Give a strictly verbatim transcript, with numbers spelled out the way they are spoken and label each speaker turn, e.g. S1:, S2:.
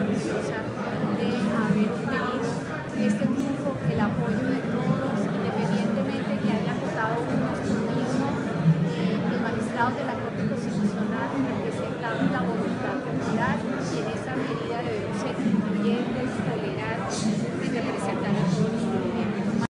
S1: orgullosa de haber tenido este triunfo, el apoyo de todos, independientemente que hayan votado unos por uno, eh, los magistrados de la